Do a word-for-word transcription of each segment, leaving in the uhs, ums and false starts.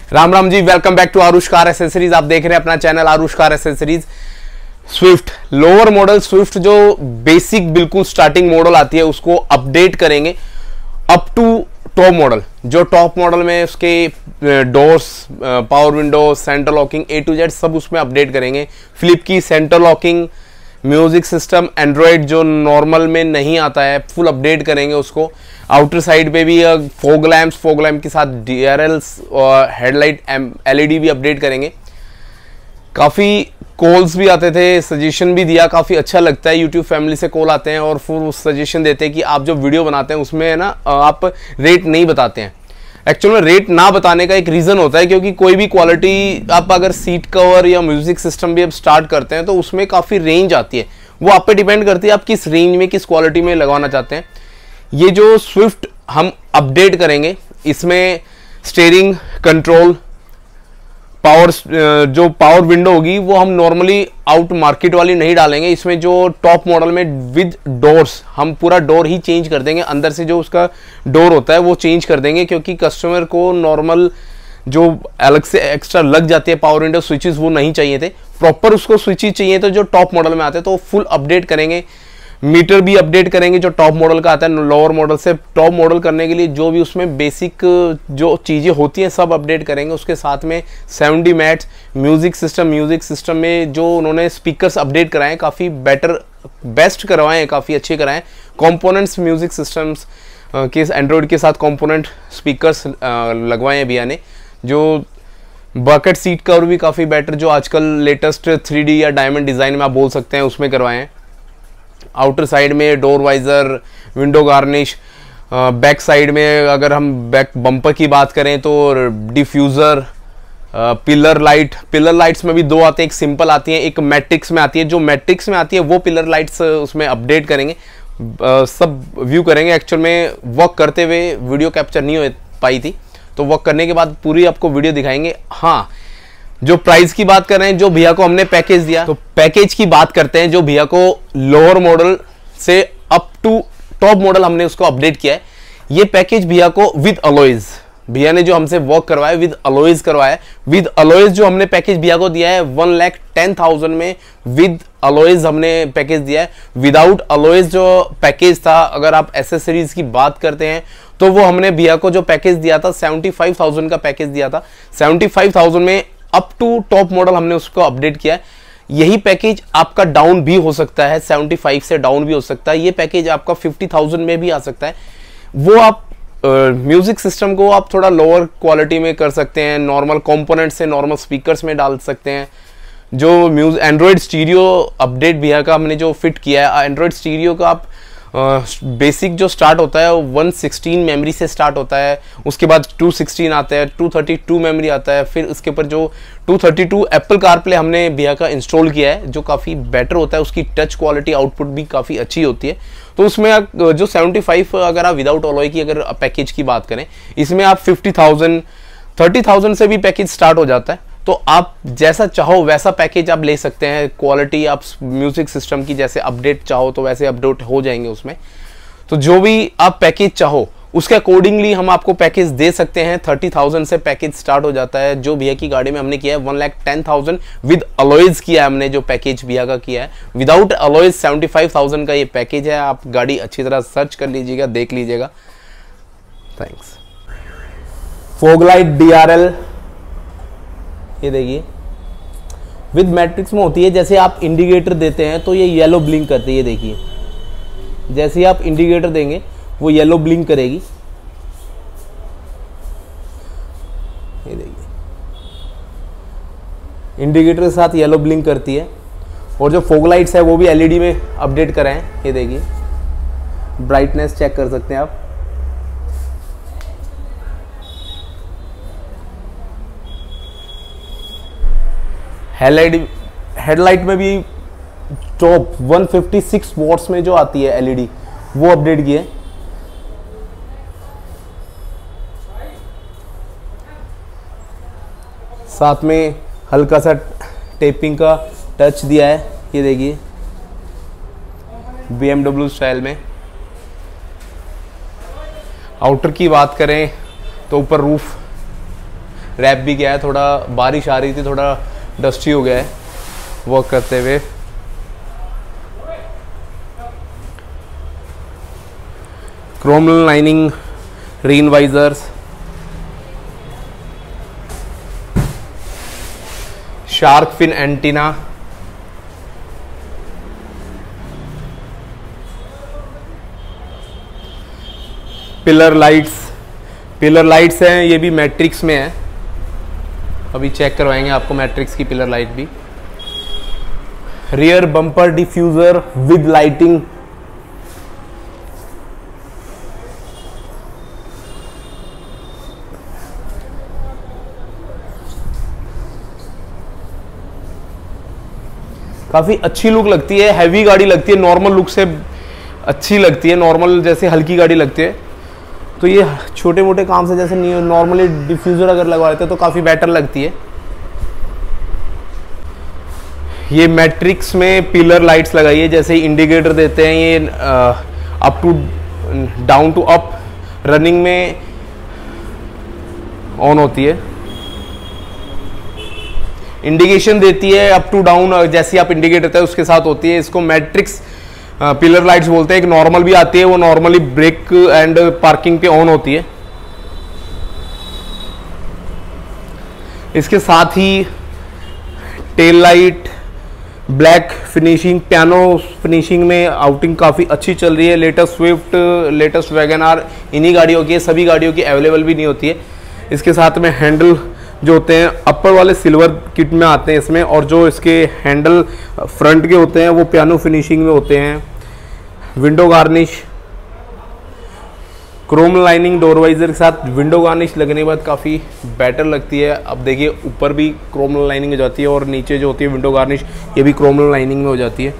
Ram Ram ji, welcome back to Aarush car accessories. आप देख रहे हैं अपना channel Aarush car accessories. Swift lower model, Swift जो बेसिक बिल्कुल स्टार्टिंग मॉडल आती है उसको अपडेट करेंगे अप टू टॉप मॉडल। जो टॉप मॉडल में उसके doors, power window, centre locking, A to Z सब उसमें अपडेट करेंगे। फ्लिप की centre locking, music system, Android जो नॉर्मल में नहीं आता है फुल अपडेट करेंगे उसको। आउटर साइड पे भी फोग लैम्प्स, फोग लैम्प के साथ डी आर एल्स और हेडलाइट एल ई डी भी अपडेट करेंगे। काफ़ी कॉल्स भी आते थे, सजेशन भी दिया, काफ़ी अच्छा लगता है। यूट्यूब फैमिली से कॉल आते हैं और फिर सजेशन देते हैं कि आप जो वीडियो बनाते हैं उसमें है ना आप रेट नहीं बताते हैं। एक्चुअल में रेट ना बताने का एक रीज़न होता है क्योंकि कोई भी क्वालिटी आप अगर सीट कवर या म्यूजिक सिस्टम भी अब स्टार्ट करते हैं तो उसमें काफ़ी रेंज आती है। वो आप पे डिपेंड करती है आप किस रेंज में, किस क्वालिटी में लगवाना चाहते हैं। ये जो स्विफ्ट हम अपडेट करेंगे इसमें स्टीयरिंग कंट्रोल, पावर, जो पावर विंडो होगी वो हम नॉर्मली आउट मार्केट वाली नहीं डालेंगे। इसमें जो टॉप मॉडल में विद डोर्स हम पूरा डोर ही चेंज कर देंगे। अंदर से जो उसका डोर होता है वो चेंज कर देंगे क्योंकि कस्टमर को नॉर्मल जो अलग से एक्स्ट्रा लग जाती है पावर विंडो स्विचेस वो नहीं चाहिए थे, प्रॉपर उसको स्विचेस चाहिए तो जो टॉप मॉडल में आते हैं तो फुल अपडेट करेंगे। मीटर भी अपडेट करेंगे जो टॉप मॉडल का आता है। लोअर मॉडल से टॉप मॉडल करने के लिए जो भी उसमें बेसिक जो चीज़ें होती हैं सब अपडेट करेंगे। उसके साथ में seventy mats, music system, music system में जो उन्होंने स्पीकर्स अपडेट कराए हैं काफ़ी बेटर, बेस्ट करवाए हैं, काफ़ी अच्छे कराए हैं। कॉम्पोनेंट्स म्यूजिक सिस्टम्स के एंड्रॉयड के साथ कॉम्पोनेंट स्पीकर्स लगवाए हैं भैया ने। जो बकेट सीट कवर भी काफ़ी बेटर, जो आजकल लेटेस्ट थ्री डी या डायमंड डिज़ाइन में आप बोल सकते हैं उसमें करवाए हैं। आउटर साइड में door visor, window garnish, back side में अगर हम बैक बम्पर की बात करें तो diffuser, pillar light, pillar lights में भी दो आते हैं, एक सिंपल आती है, एक मैट्रिक्स में आती है। जो मैट्रिक्स में आती है वो पिलर लाइट्स उसमें अपडेट करेंगे, सब व्यू करेंगे। एक्चुअल में वर्क करते हुए वीडियो कैप्चर नहीं हो पाई थी तो वर्क करने के बाद पूरी आपको वीडियो दिखाएंगे। हाँ, जो प्राइस की बात कर रहे हैं, जो भैया को हमने पैकेज दिया तो पैकेज की बात करते हैं। जो भैया को लोअर मॉडल से अप टू टॉप मॉडल हमने उसको अपडेट किया है। ये पैकेज भैया को विद अलॉयज, भैया ने जो हमसे वर्क करवाया विद अलॉयज करवाया। विद अलॉयज जो हमने पैकेज भैया को दिया है वन लैख टेन थाउजेंड में विद अलॉयज हमने पैकेज दिया है। विदाउट अलॉयज जो पैकेज था, अगर आप एसेसरीज की बात करते हैं तो वो हमने भैया को जो पैकेज दिया था सेवेंटी फाइव थाउजेंड का पैकेज दिया था। सेवेंटी फाइव थाउजेंड में अप टू टॉप मॉडल हमने उसको अपडेट किया है। यही पैकेज आपका डाउन भी हो सकता है, सेवेंटी फाइव से डाउन भी हो सकता है। ये पैकेज आपका फिफ्टी थाउजेंड में भी आ सकता है। वो आप म्यूजिक uh, सिस्टम को आप थोड़ा लोअर क्वालिटी में कर सकते हैं, नॉर्मल कंपोनेंट से नॉर्मल स्पीकर्स में डाल सकते हैं। जो म्यूजिक एंड्रॉयड स्टीरियो अपडेट भैया का हमने जो फिट किया है, एंड्रॉयड स्टीरियो का आप बेसिक uh, जो स्टार्ट होता है वो वन सिक्सटीन मेमोरी से स्टार्ट होता है। उसके बाद टू सिक्सटीन आता है, टू थर्टी टू मेमोरी आता है। फिर उसके ऊपर जो two thirty two Apple CarPlay हमने भैया का इंस्टॉल किया है जो काफ़ी बेटर होता है। उसकी टच क्वालिटी, आउटपुट भी काफ़ी अच्छी होती है। तो उसमें आप जो सेवेंटी फाइव अगर आप विदाउट अलॉय की अगर पैकेज की बात करें, इसमें आप फिफ्टी थाउजेंड, थर्टी थाउजेंड से भी पैकेज स्टार्ट हो जाता है। तो आप जैसा चाहो वैसा पैकेज आप ले सकते हैं। क्वालिटी आप म्यूजिक सिस्टम की जैसे अपडेट चाहो तो वैसे अपडेट हो जाएंगे उसमें। तो जो भी आप पैकेज चाहो उसके अकॉर्डिंगली हम आपको पैकेज दे सकते हैं। थर्टी थाउजेंड से पैकेज स्टार्ट हो जाता है। जो भैया की गाड़ी में हमने किया है one lakh ten thousand with alloys किया है हमने, जो पैकेज भैया का किया है। Without alloys seventy five thousand का ये पैकेज है। आप गाड़ी अच्छी तरह सर्च कर लीजिएगा, देख लीजिएगा। Thanks. Fog light D R L, ये देखिए विद मैट्रिक्स में होती है। जैसे आप इंडिकेटर देते हैं तो ये येलो ब्लिंक करती है। ये देखिए जैसे ही आप इंडिकेटर देंगे वो येलो ब्लिंक करेगी। ये देखिए इंडिकेटर के साथ येलो ब्लिंक करती है। और जो फॉग लाइट्स है वो भी एलईडी में अपडेट कराएं। ये देखिए ब्राइटनेस चेक कर सकते हैं आप। हेडलाइट, हेडलाइट में भी top one fifty six watts में जो आती है एलईडी वो अपडेट की है। साथ में हल्का सा टेपिंग का टच दिया है। ये देखिए बी एम डब्ल्यू स्टाइल में। आउटर की बात करें तो ऊपर रूफ रैप भी गया है, थोड़ा बारिश आ रही थी, थोड़ा डस्टी हो गया है वर्क करते हुए। Chrome lining, rain visors, shark fin antenna, pillar lights, pillar lights हैं, ये भी मैट्रिक्स में है, अभी चेक करवाएंगे आपको मैट्रिक्स की पिलर लाइट भी। Rear bumper diffuser with lighting, काफी अच्छी लुक लगती है, हैवी गाड़ी लगती है, नॉर्मल लुक से अच्छी लगती है, नॉर्मल जैसे हल्की गाड़ी लगती है। तो ये छोटे मोटे काम से जैसे नॉर्मली डिफ्यूज़र अगर लगवा लेते हैं तो काफ़ी बेटर लगती है। ये मैट्रिक्स में पिलर लाइट्स लगाई है, जैसे इंडिकेटर देते हैं ये up to down to up, running में ऑन होती है, इंडिकेशन देती है अप टू डाउन, जैसी आप इंडिकेट देते हैं उसके साथ होती है। इसको मैट्रिक्स पिलर लाइट्स बोलते हैं। एक नॉर्मल भी आती है, वो नॉर्मली ब्रेक एंड पार्किंग पे ऑन होती है। इसके साथ ही tail light, black finishing, piano finishing में आउटिंग काफ़ी अच्छी चल रही है। Latest Swift, latest Wagon R, इन्हीं गाड़ियों की, सभी गाड़ियों की अवेलेबल भी नहीं होती है। इसके साथ में हैंडल जो होते हैं अपर वाले सिल्वर किट में आते हैं इसमें, और जो इसके हैंडल फ्रंट के होते हैं वो पियानो फिनिशिंग में होते हैं। Window garnish, chrome lining door visor के साथ विंडो गार्निश लगने के बाद काफ़ी बेटर लगती है। अब देखिए ऊपर भी क्रोम लाइनिंग हो जाती है और नीचे जो होती है विंडो गार्निश, ये भी क्रोम लाइनिंग में हो जाती है।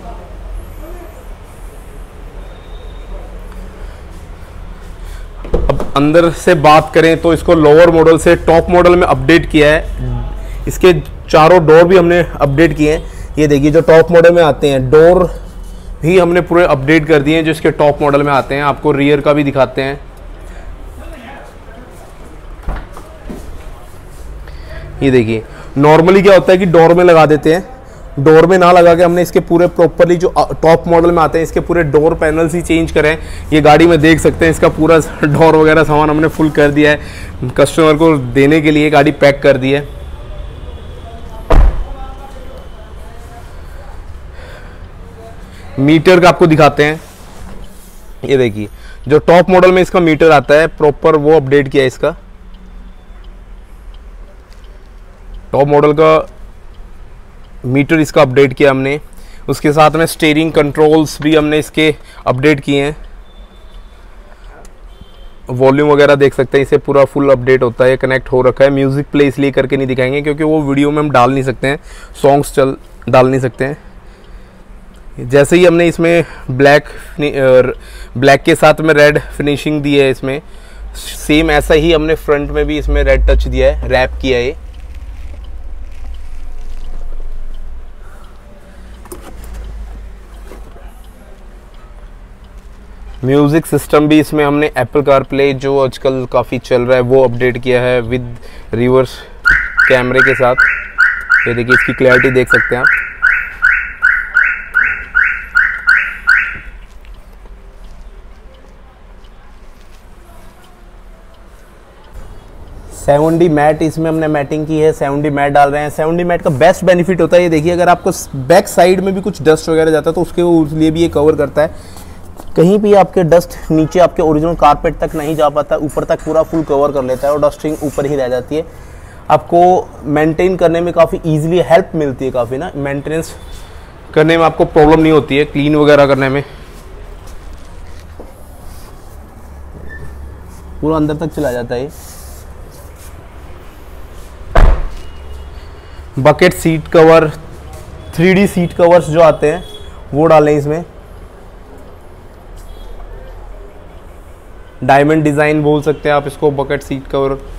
अब अंदर से बात करें तो इसको लोअर मॉडल से टॉप मॉडल में अपडेट किया है। इसके चारों डोर भी हमने अपडेट किए हैं। ये देखिए जो टॉप मॉडल में आते हैं डोर भी हमने पूरे अपडेट कर दिए हैं जो इसके टॉप मॉडल में आते हैं। आपको रियर का भी दिखाते हैं। ये देखिए नॉर्मली क्या होता है कि डोर में लगा देते हैं, डोर में ना लगा के हमने इसके पूरे प्रॉपरली जो टॉप मॉडल में आते हैं इसके पूरे डोर पैनल्स ही चेंज करें। ये गाड़ी में देख सकते हैं इसका पूरा डोर वगैरह सामान हमने फुल कर दिया है, कस्टमर को देने के लिए गाड़ी पैक कर दी है। मीटर का आपको दिखाते हैं। ये देखिए जो टॉप मॉडल में इसका मीटर आता है प्रॉपर वो अपडेट किया है इसका। टॉप मॉडल का मीटर इसका अपडेट किया हमने। उसके साथ में स्टीयरिंग कंट्रोल्स भी हमने इसके अपडेट किए हैं। वॉल्यूम वगैरह देख सकते हैं, इसे पूरा फुल अपडेट होता है, कनेक्ट हो रखा है। म्यूजिक प्ले इसलिए करके नहीं दिखाएंगे क्योंकि वो वीडियो में हम डाल नहीं सकते हैं, सॉन्ग्स चल डाल नहीं सकते हैं। जैसे ही हमने इसमें ब्लैक ब्लैक के साथ में रेड फिनिशिंग दी है इसमें, सेम ऐसा ही हमने फ्रंट में भी इसमें रेड टच दिया है, रैप किया है। म्यूजिक सिस्टम भी इसमें हमने एप्पल कार प्ले जो आजकल काफ़ी चल रहा है वो अपडेट किया है विद रिवर्स कैमरे के साथ। ये देखिए इसकी क्लैरिटी देख सकते हैं आप। सेवन डी मैट इसमें हमने मैटिंग की है, सेवन डी मैट डाल रहे हैं। सेवन डी मैट का बेस्ट बेनिफिट होता है ये देखिए, अगर आपको बैक साइड में भी कुछ डस्ट वगैरह जाता है तो उसके लिए भी ये कवर करता है। कहीं भी आपके डस्ट नीचे आपके ओरिजिनल कारपेट तक नहीं जा पाता, ऊपर तक पूरा फुल कवर कर लेता है और डस्टिंग ऊपर ही रह जाती है। आपको मेंटेन करने में काफ़ी ईजिली हेल्प मिलती है, काफ़ी ना मेंटेनेंस करने में आपको प्रॉब्लम नहीं होती है, क्लीन वगैरह करने में। पूरा अंदर तक चला जाता है। Bucket seat cover, three D seat covers जो आते हैं वो डालें इसमें। डायमंड डिज़ाइन बोल सकते हैं आप इसको, बकेट सीट कवर